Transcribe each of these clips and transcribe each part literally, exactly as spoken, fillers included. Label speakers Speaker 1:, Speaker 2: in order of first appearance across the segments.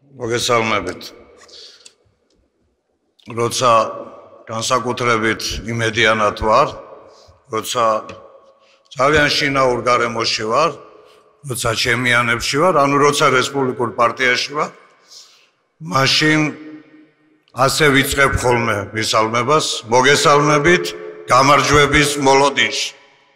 Speaker 1: მოგესალმებით. როცა განსაკუთრებით იმედიანად ვარ, როცა ძალიან შინაურ გარემოში ვარ, როცა ჩემიანებში ვარ, ანუ როცა რესპუბლიკურ პარტიაში ვარ, მაშინ ასე ვიწყებ ხოლმე მისალმებას, მოგესალმებით გამარჯვების მოლოდინში.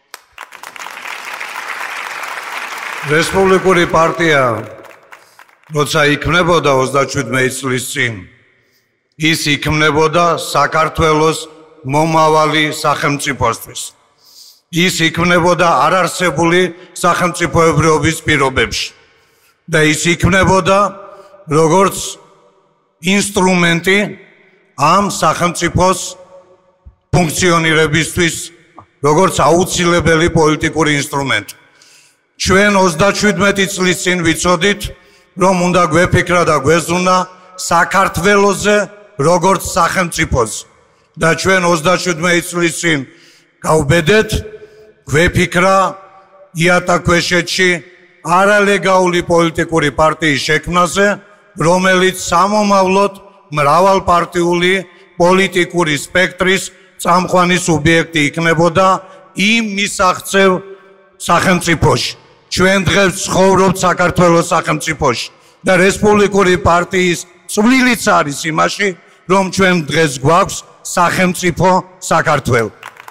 Speaker 1: რესპუბლიკური პარტია როცა იქმნებოდა ოცდაშვიდმეტი წლის წინ, ის იქმნებოდა საქართველოს მომავალი სახელმწიფოსთვის. ის იქმნებოდა არარსებული სახელმწიფოებრიობის პირობებში და ის იქმნებოდა როგორც ინსტრუმენტი ამ სახელმწიფოს ფუნქციონირებისთვის, როგორც აუცილებელი პოლიტიკური ინსტრუმენტი. ჩვენ ოცდაშვიდმეტი წლის წინ ვიცოდით, რომ უნდა გვეფიქრა და გვეზრუნა საქართველოზე როგორც სახელმწიფოზე და ჩვენ ოცდაშვიდმეტი წლის წინ გავბედეთ, გვეფიქრა იატაკქვეშეთში არალეგალური პოლიტიკური პარტიის შექმნაზე, რომელიც სამომავლოდ მრავალპარტიული პოლიტიკური სპექტრის წამყვანი სუბიექტი იქნებოდა იმ მისაღწევ სახელმწიფოში. ჩვენ დღეს ცხოვრობთ საქართველოს სახელმწიფოში და რესპუბლიკური პარტიის წვლილიც არის იმაში, რომ ჩვენ დღეს გვაქვს სახელმწიფო საქართველო.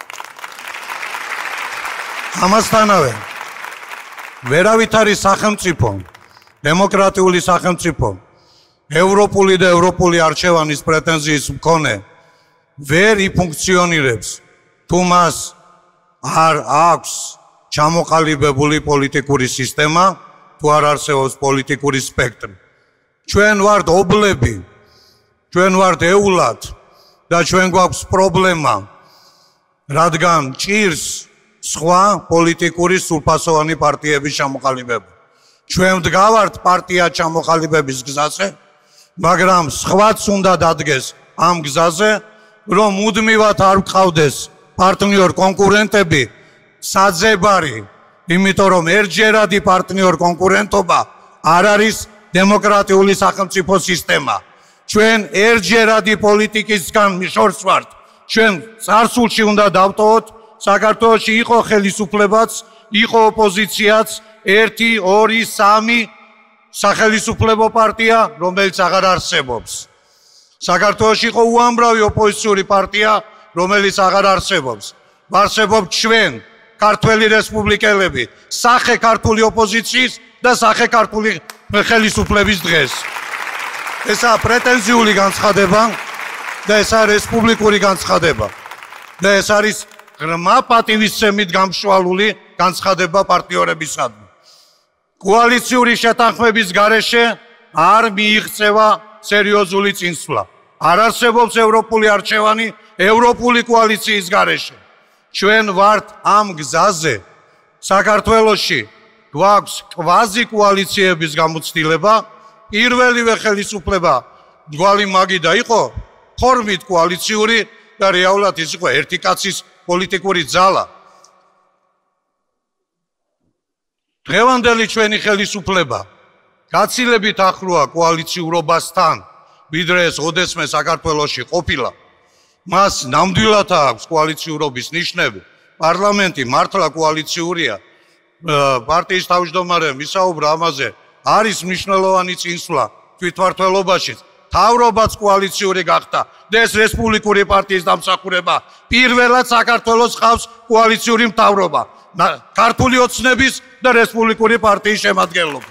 Speaker 1: ამასთანავე, ვერავით არის სახელმწიფო, დემოკრატიული სახელმწიფო, ევროპული და ევროპული არჩევანის პრეტენზიის მქონე ვერ იფუნქციონირებს, თუ მას არ აქვს ჩამოყალიბებული პოლიტიკური სისტემა, თუ არ არსებობს პოლიტიკური სპექტრი. ჩვენ ვართ ობლები, ჩვენ ვართ ეულად და ჩვენ გვაქვს პრობლემა, რადგან ჭირს სხვა პოლიტიკური სრულფასოვანი პარტიების ჩამოყალიბება. ჩვენ ვდგავართ პარტია ჩამოყალიბების გზაზე, მაგრამ სხვაც უნდა დადგეს ამ გზაზე, რომ მუდმივად არ ვყავდეს პარტნიორ კონკურენტები საძებარი, იმიტომ რომ ერთჯერადი პარტნიორ კონკურენტობა არ არის დემოკრატიული სახელმწიფო სისტემა. ჩვენ ერთჯერადი პოლიტიკისგან მიშორს ვართ. ჩვენ წარსულში უნდა დავტოვოთ, საქართველოში იყო ხელისუფლებაც, იყო ოპოზიციაც, ერთი, ორი, სამი სახელისუფლებო პარტია, რომელიც აღარ არსებობს. საქართველოში იყო უამრავი ოპოზიციური პარტია, რომელიც აღარ არსებობს. არსებობთ ჩვენ ქართველი რესპუბლიკელები, სახე ქართული ოპოზიციის და სახე ქართული ხელისუფლების დღეს. ესაა პრეტენზიული განცხადება და ესაა რესპუბლიკური განცხადება და ეს არის ღრმა პატივისცემით გამშვალული განცხადება პარტნიორებისადმი. კოალიციური შეთანხმების გარეშე არ მიიღწევა სერიოზული წინსვლა. არ არსებობს ევროპული არჩევანი ევროპული კოალიციის გარეშე. ჩვენ ვართ ამ გზაზე. საქართველოში გვაქვს კვაზი კოალიციების გამოცდილება. პირველივე ხელისუფლება მძღვალი მაგიდა იყო ფორმით კოალიციური და რეალურად ის იყო ერთი კაცის პოლიტიკური ძალა. დღევანდელი ჩვენი ხელისუფლება გაცილებით ახლოა კოალიციურობასთან, ვიდრე ეს ოდესმე საქართველოში ყოფილა. მას ნამდვილად აქვს კოალიციურობის ნიშნები. პარლამენტი მართლა კოალიციურია. პარტიის თავმჯდომარემ ვისაუბრა ამაზე. არის მნიშვნელოვანი წინსვლა თვითმმართველობაში. თავრობაც კოალიციური გახდა და ეს რესპუბლიკური პარტიის დამსახურება. პირველად საქართველოს ყავს კოალიციური მთავრობა. ქართული ოცნების და რესპუბლიკური პარტიის შემადგენლობა.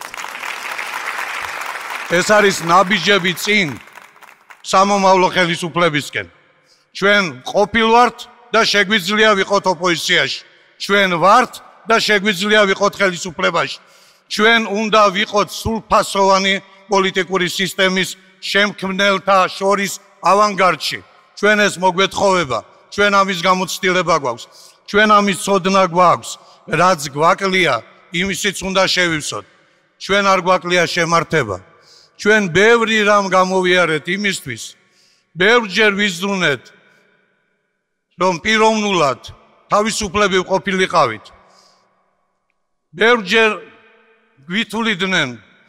Speaker 1: ეს არის ნაბიჯები წინ სამომავლო ხელისუფლებისკენ. ჩვენ ყოფილვართ და შეგვიძლია ვიყოთ ოპოზიციაში. ჩვენ ვართ და შეგვიძლია ვიყოთ ხელისუფლებაში. ჩვენ უნდა ვიყოთ სრულფასოვანი პოლიტიკური სისტემის შემქმნელთა შორის ავანგარდში. ჩვენ ეს მოგვეთხოვება, ჩვენ ამის გამოცდილება გვაქვს, ჩვენ ამის ცოდნა გვაქვს, რაც გვაკლია, იმისიც უნდა შევივსოთ. ჩვენ არ გვაკლია შემართება. ჩვენ ბევრი რამ გამოვიარეთ იმისთვის, ბევრჯერ ვიზრუნეთ, რომ პიროვნულად თავისუფლები ყოფილიყავით. ბევრჯერ გვითვლიდნენ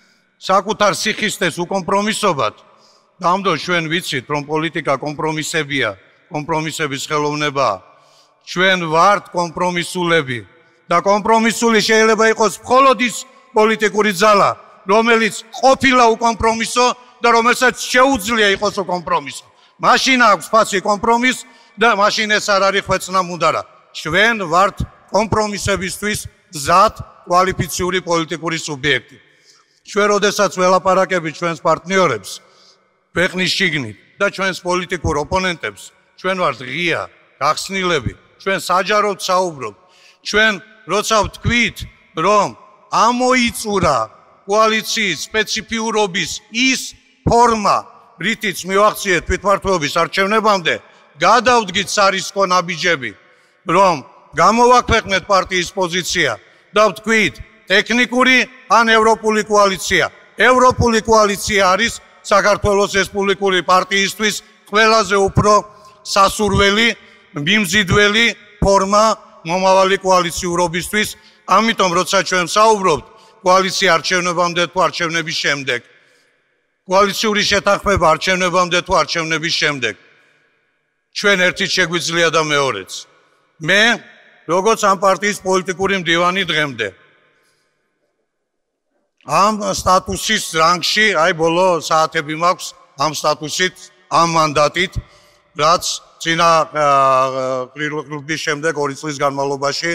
Speaker 1: საკუთარ სიხისტეს უკომპრომისობად. ამ დროს ჩვენ ვიცით, რომ პოლიტიკა კომპრომისებია, კომპრომისების ხელოვნებაა. ჩვენ ვართ კომპრომისულები და კომპრომისული შეიძლება იყოს მხოლოდ ის პოლიტიკური ძალა, რომელიც ყოფილა უკომპრომისო და რომელსაც შეუძლია იყოს უკომპრომისო. მაშინ აქვს ფასი კომპრომის და მაშინ ეს არ არის ხვეწნამუდარა. ჩვენ ვართ კომპრომისებისთვის მზად კვალიფიციური პოლიტიკური სუბიექტი. ჩვენ როდესაც ველაპარაკებით ჩვენს პარტნიორებს ქვეყნის შიგნით და ჩვენს პოლიტიკურ ოპონენტებს, ჩვენ ვართ ღია, გახსნილები, ჩვენ საჯაროდ საუბრობთ. ჩვენ როცა ვთქვით, რომ ამოიწურა კოალიციის სპეციფიურობის ის ფორმა, რითიც მივახციეთ თვითმმართველობის არჩევნებამდე, გადავდგით სარისკო ნაბიჯები, რომ გამოვაქვეყნეთ პარტიის პოზიცია და ვთქვით, ტექნიკური ან ევროპული კოალიცია. ევროპული კოალიცია არის საქართველოს რესპუბლიკური პარტიისთვის ყველაზე უფრო სასურველი, მიმზიდველი ფორმა მომავალი კოალიციურობისთვის. ამიტომ როცა ჩვენ საუბრობთ კოალიცია არჩევნებამდე თუ არჩევნების შემდეგ, კოალიციური შეთანხმება არჩევნებამდე თუ არჩევნების შემდეგ, ჩვენ ერთით შეგვიძლია და მეორეც. მე, როგორც ამ პარტიის პოლიტიკური მდივანი დღემდე, ამ სტატუსის რანგში, აი ბოლო საათები მაქვს ამ სტატუსით, ამ მანდატით, რაც წინა ყრილობის შემდეგ ორი წლის განმავლობაში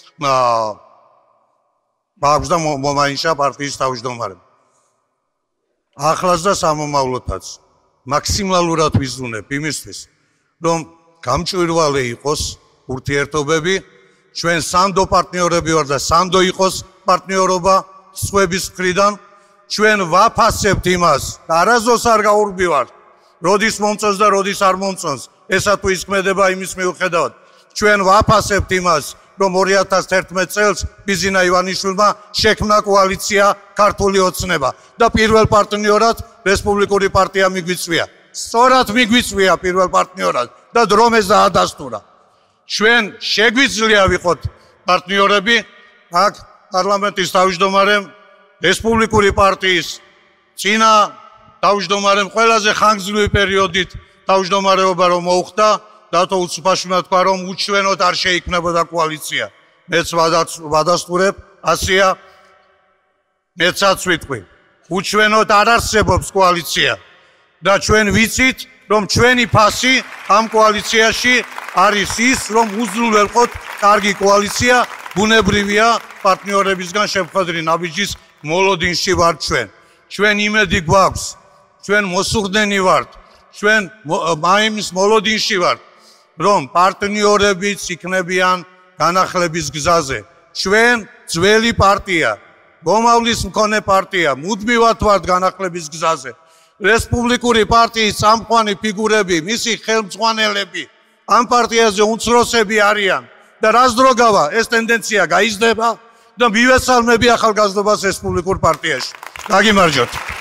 Speaker 1: მაქვს და მომაინშა პარტიის თავმჯდომარემ. ახლაც და სამომავლოდაც მაქსიმალურად ვიზრუნებ იმისთვის, რომ გამჭვირვალე იყოს ურთიერთობები, ჩვენ სანდო პარტნიორები ვართ და სანდო იყოს პარტნიორობა სხვების მხრიდან, ჩვენ ვაფასებთ იმას და არასდროს არ გაურბივართ, როდის მომწონს და როდის არ მომწონს, ესა თუ ისქმედება იმის მიუხედავად, ჩვენ ვაფასებთ იმას, რომ ორი ათას ერთმეტ წელს ბიზინა ივანიშვილმა შექმნა კოალიცია ქართული ოცნება და პირველ პარტნიორად რესპუბლიკური პარტია მიგვიწვია. სწორად მიგვიწვია პირველ პარტნიორად და დრომეს დაადასტურა. ჩვენ შეგვიძლია ვიყოთ პარტნიორები, აქ პარლამენტის თავმჯდომარემ, რესპუბლიკური პარტიის წინა თავმჯდომარემ ყველაზე ხანგრძლივი პერიოდით თავმჯდომარეობა რომ მოუხდა, დათო უცბაშვილმა თქვა, რომ უჩვენოდ არ შეიქმნებოდა კოალიცია. მეც ვადასტურებ, ასეა, მეცაც ვიტყვი. უჩვენოდ არ არსებობს კოალიცია და ჩვენ ვიცით, რომ ჩვენი ფასი ამ კოალიციაში არის ის, რომ უზრუნველყოთ კარგი კოალიცია, ბუნებრივია პარტნიორებისგან შემხედრი ნაბიჯის მოლოდინში ვართ ჩვენ. ჩვენ იმედი გვაქვს, ჩვენ მოსუხდენი ვართ, ჩვენ მაიმის მოლოდინში ვართ, რომ პარტნიორებიც იქნებიან განახლების გზაზე. ჩვენ ძველი პარტია, მომავლის მქონე პარტია, მუდმივად ვართ განახლების გზაზე. რესპუბლიკური პარტიის წამყვანი ფიგურები, მისი ხელმძღვანელები ამ პარტიაზე უმცროსები არიან და რას დრო გავა, ეს ტენდენცია გაიზრდება და მივესალმები ახალგაზრდობას რესპუბლიკურ პარტიაში. გაგიმარჯოთ.